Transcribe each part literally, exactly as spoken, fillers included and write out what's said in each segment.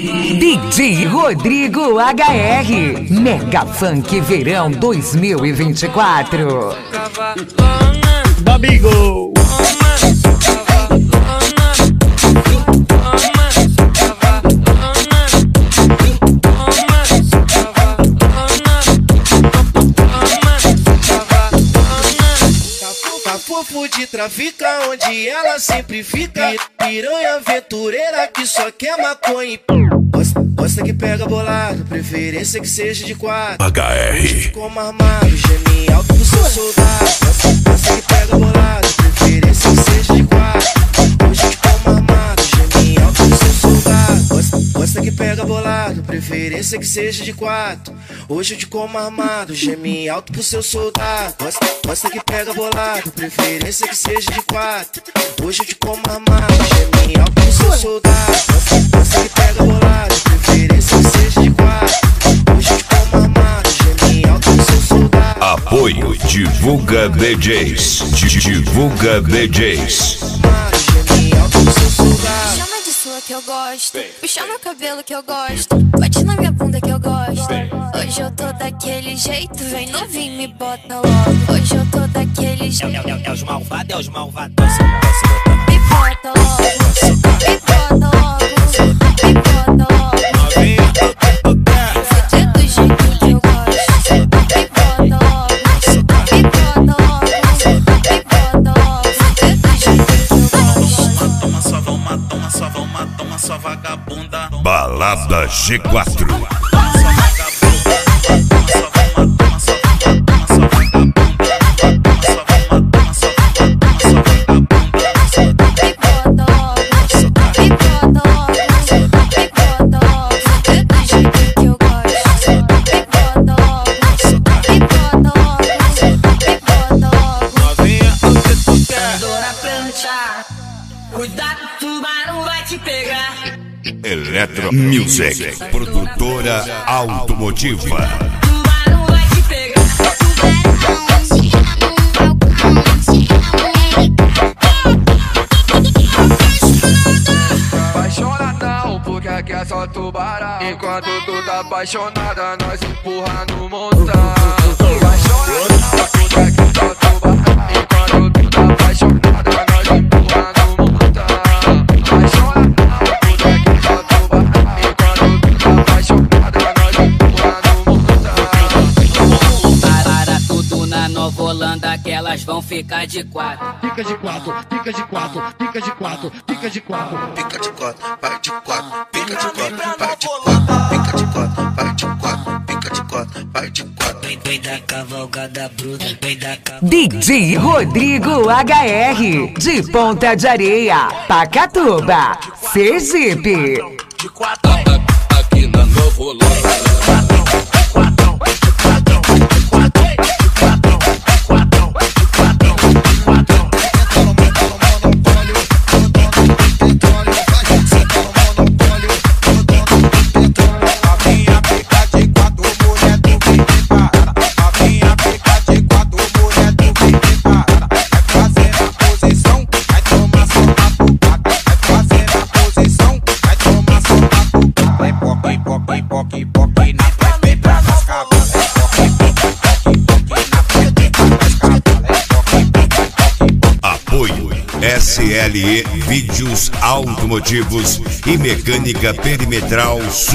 D J Rodrigo H R, Mega Funk Verão dois mil e vinte e quatro. Babigo. Fofo de trafica, onde ela sempre fica. Piranha aventureira que só quer maconha. Gosta, gosta que pega bolado, preferência que seja de quatro. H R Como armado, geme alto pro seu soldado. Gosta, gosta que pega bolado, preferência que seja de quatro. Hoje como armado, geme alto pro seu soldado. Gosta, gosta que pega bolado, preferência que seja de quatro. Hoje eu te como armado, geme alto pro seu soldado. Gosta, gosta que pega bolado, preferência que seja de quatro. Hoje eu te como armado, geme alto pro seu soldado. Gosta, gosta que pega bolado, preferência que seja de quatro. Hoje eu te como armado, geme alto pro seu soldado. Apoio Divulga D Js. Divulga D Js. Geme alto pro seu soldado. Chama de sua que eu gosto, puxa meu cabelo que eu gosto, bate na minha bunda que eu gosto. Hoje eu tô daquele jeito, vem novinho me bota logo. Hoje eu tô daquele jeito. É, é, é os malvados, é os malvados. Me bota logo, me bota logo, me bota logo. Você do jeito que eu gosto. Me bota logo, me bota logo, me bota logo. Você do jeito que eu gosto. Toma só, vamos, toma só, vamos, toma só vagabunda. Balada G quatro. Cuidado, tubarão vai te pegar. Eletro Music, produtora automotiva. Tubarão vai te pegar. Apaixonadão, porque aqui é só tubarão. Enquanto tu tá apaixonada, nós empurra no montão. Apaixonadão, porque aqui é só tubarão. Enquanto tu tá apaixonada, nós empurra no montão. Apaixonadão, porque aqui é só tubarão. Enquanto tu tá apaixonada, nós empurra no montão. Para tudo na Nova Holanda, que elas vão ficar de quatro. Fica de quatro, fica de quatro, fica de quatro, fica de quatro. Pica de quatro, vai de quatro, pica de quatro, vai de quatro, pica de quatro, vai de quatro, pica de quatro, vai de quatro. Vem da cavalgada bruta, vem da cavalgada. D J Rodrigo H R, de Ponta de Areia, Pacatuba, Sergipe. De quatro, Aqui na Nova Holanda. S L E Vídeos Automotivos e Mecânica Perimetral Sul.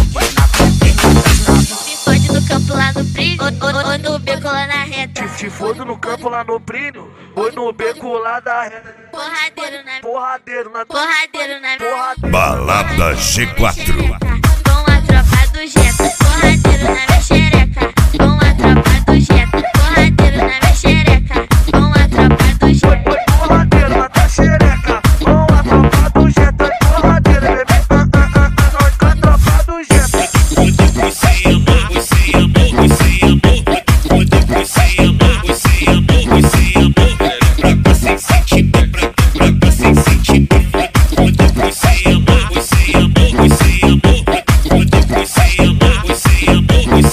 Me fode no campo lá no brilho, ou, ou, ou no beco lá na reta. Te fodo no campo lá no brilho, ou no beco lá da reta. Porradeiro na Porradeiro na porradeiro na porradeiro. Balada G quatro. Com a tropa do Jetta, porradeiro na minha xereca. Com a tropa do Jetta, porradeiro na minha xereca. Com a tropa do Jetta. Porradeiro na tua xereca, com a tropa do Jetta. Porradeiro, bebê, ah, ah, ah, ah, com a tropa do Jetta. Você amor, você amor, você amor. Você amor, você amor, você amor. Pra cá sem sentimento, pra cá sem sentimento. Você amor, você amor, você amor. Você amor, você amor, você amor.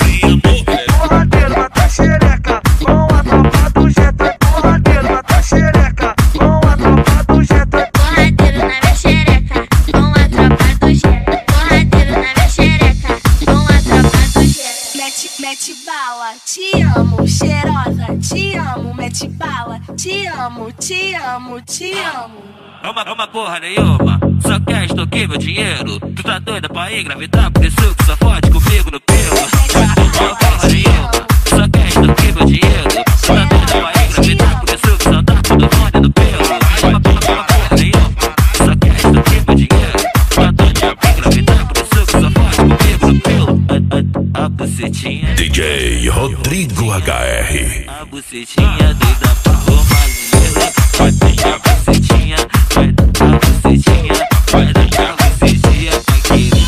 te amo, te amo, te amo. É uma, é uma porra nenhuma, só quer extorquir meu dinheiro. Tu tá doida pra engravidar, por isso que só fode comigo no pelo. É uma porra nenhuma, só quer extorquir meu dinheiro. Tu tá doida pra engravidar, por isso que só tá tudo fode no pelo. É uma porra nenhuma, só quer extorquir meu dinheiro. Tu tá doida pra engravidar, por isso que só fode comigo no pelo. A, a, a bucetinha D J Rodrigo H R. A bucetinha doida pra Romazeira. Vai dar a bucetinha, vai dar a bucetinha, vai dar a bucetinha pra querer.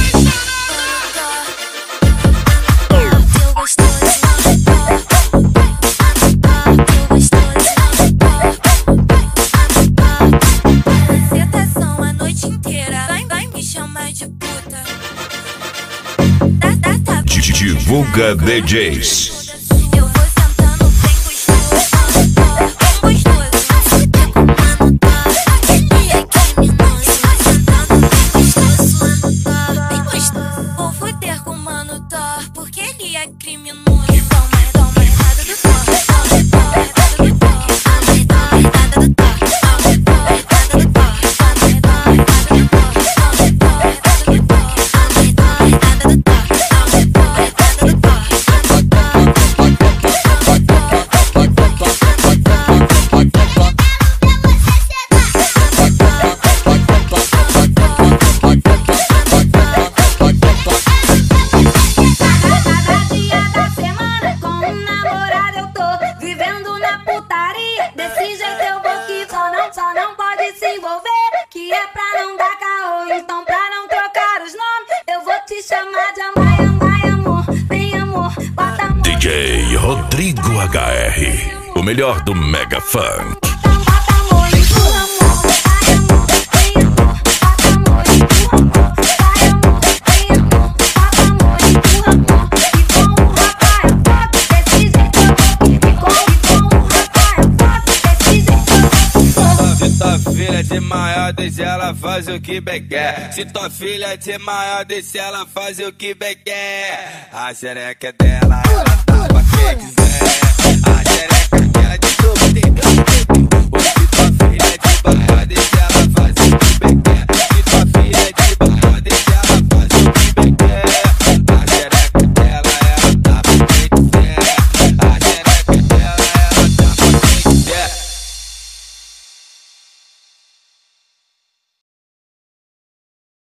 Teu gostoso, teu gostoso. Sentação a noite inteira, vai, vai me chamar de puta. Tá, tá, tá. Divulga D Js. Eu vou sentando bem gostoso, bem gostoso. Fuder com mano, tá? Ele é criminoso. Vai sentando bem gostoso, tá? Bem gostoso. Vou fuder com mano, tá? Porque ele é criminoso. Toma, toma, errada do toque. Toma, toma, errada do toque. Toma, toma, errada do toque. Toma, toma, errada do toque. Toma, toma, errada do toque. Toma, toma, errada do toque. Toma, toma, errada do toque. D J Rodrigo H R, o melhor do Mega Funk. Se tua filha de maior, deixa ela fazer o que bem quer. Se tua filha de maior, deixa ela fazer o que bem quer. A xereca é dela, ela tá pra quem quiser.